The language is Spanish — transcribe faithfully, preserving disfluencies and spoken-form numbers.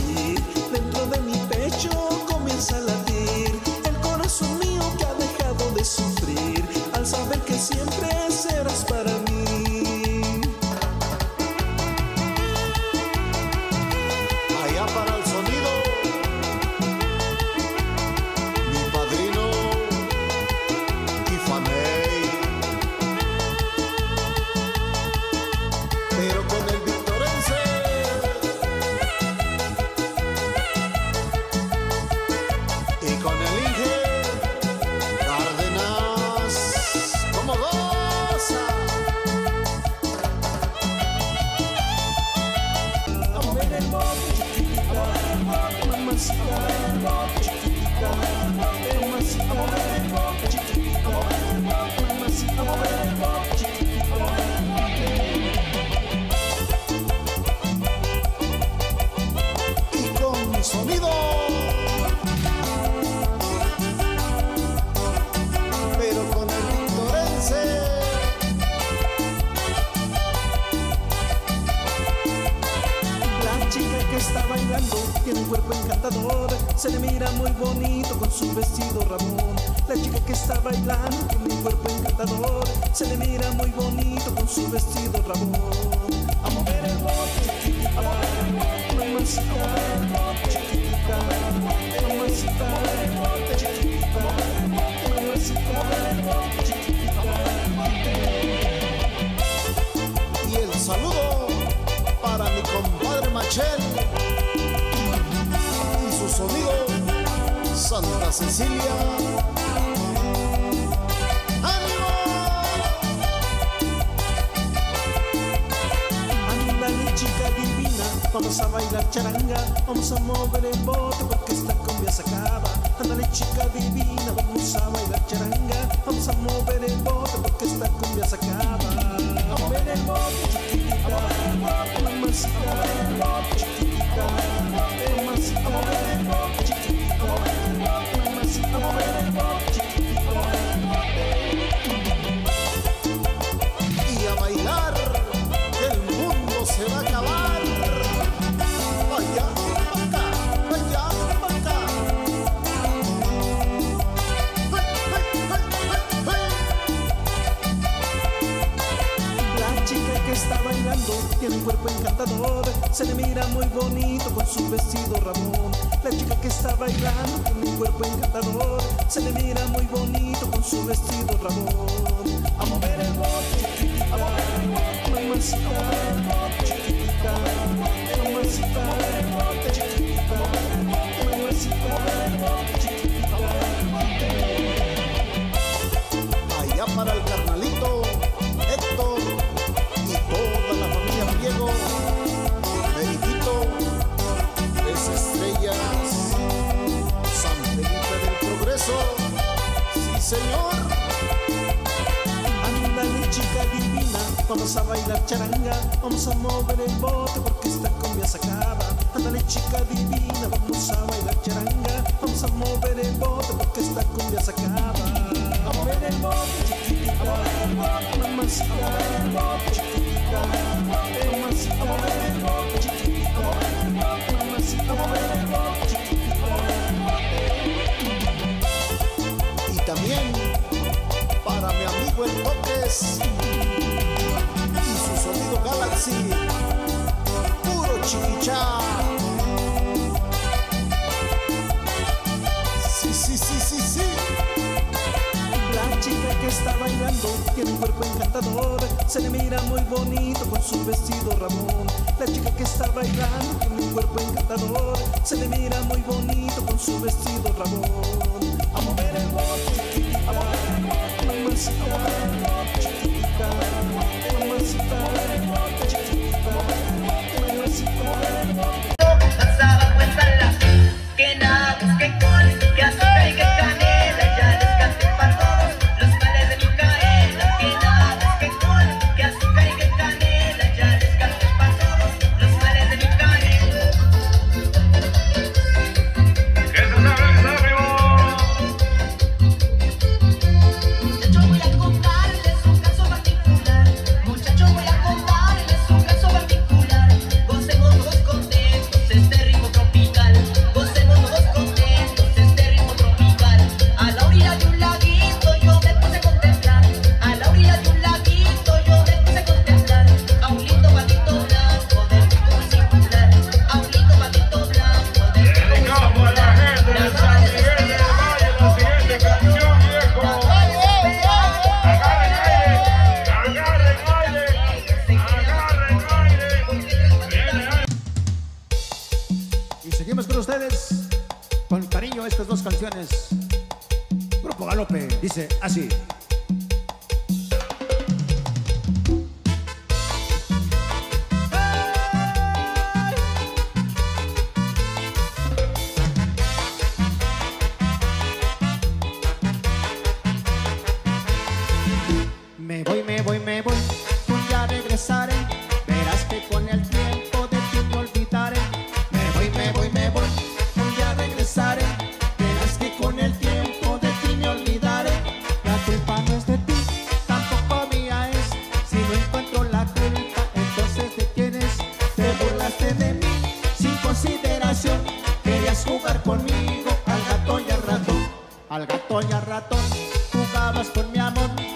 sentir, dentro de mi pecho comienza a latir el corazón mío que ha dejado de sufrir al saber que siempre serás para mí. Allá para el sonido, mi padrino Ifaney, pero con el victorense y con el Inge Cárdenas, como goza. A mover el bote, chiquitita, mamacita, chiquitita, mamacita, chiquitita, mamacita, chiquitita. Y con sonido, pero con el victorense. La chica que está bailando tiene un cuerpo encantador, se le mira muy bonito con su vestido ramón. La chica que está bailando tiene un cuerpo encantador, se le mira muy bonito con su vestido ramón. A mover el bote, chiquita, mamacita, chiquita, mamacita, chiquita, mamacita, chiquita. Y el saludo para mi compadre Machel y su sonido Santa Cecilia. ¡Ánimo! Ándale, chica divina, vamos a bailar charanga, vamos a mover el bote porque esta cumbia se acaba. Ándale, chica divina, vamos a bailar charanga, vamos a mover el bote porque esta cumbia se acaba. A mover el bote, chiquitita, mamacita, chiquitita, mamacita, chiquitita, mamacita, chiquitita. Y a bailar, que el mundo se va a acabar. Vaya, acá, vaya, acá. La chica que está bailando tiene un cuerpo encantador, se le mira muy bonito con su vestido ramón. La chica que está bailando tiene un cuerpo encantador, se le mira muy bonito con su vestido ramón. A mover el bote, chiquitita, mamacita, chiquitita, mamacita, chiquitita, mamacita, chiquitita. Allá para el carnalito Héctor y toda la familia Priego, Benito, Tres Estrellas, San Felipe del Progreso, sí señor. Ándale, chica divina, vamos a bailar charanga, vamos a mover el bote porque esta cumbia se acaba. Ándale, chica divina, vamos a bailar charanga, vamos a mover el bote porque esta cumbia se acaba. A mover el bote, chiquitita, mamacita, chiquitita, mamacita, chiquitita, mamacita, chiquitita. Y también para mi amigo el Toques y su sonido Galaxy, puro chiquichá. Sí, sí, sí, sí, sí. La chica que está bailando tiene un cuerpo encantador, se le mira muy bonito con su vestido ramón. La chica que está bailando tiene un cuerpo encantador, se le mira muy bonito con su vestido ramón. A mover el bote, chiquitita, mamacita, chiquitita, mamacita, chiquitita, mamacita. Pasaba cuéntala, que nada, que col, que azúcar y que canela, ya les canté para todos los males de Micaela. Que nada, que col, que azúcar y que canela, ya les canté para todos los males de Micaela. ¡Que se sabe, sabe, Muchacho, voy a contarles un caso particular. Muchacho, voy a contar Y seguimos con ustedes, con cariño, estas dos canciones. Grupo Galope, dice así. Me voy, me voy, me voy, un día regresaré. Verás que con el tiempo de ti me olvidaré. Me voy, me voy, me voy, un día regresaré. Verás que con el tiempo de ti me olvidaré. La culpa no es de ti, tampoco mía es. Si no encuentro la culpa, entonces ¿de quién es? Te burlaste de mí, sin consideración. Querías jugar conmigo, al gato y al ratón. Al gato y al ratón, jugabas con mi amor.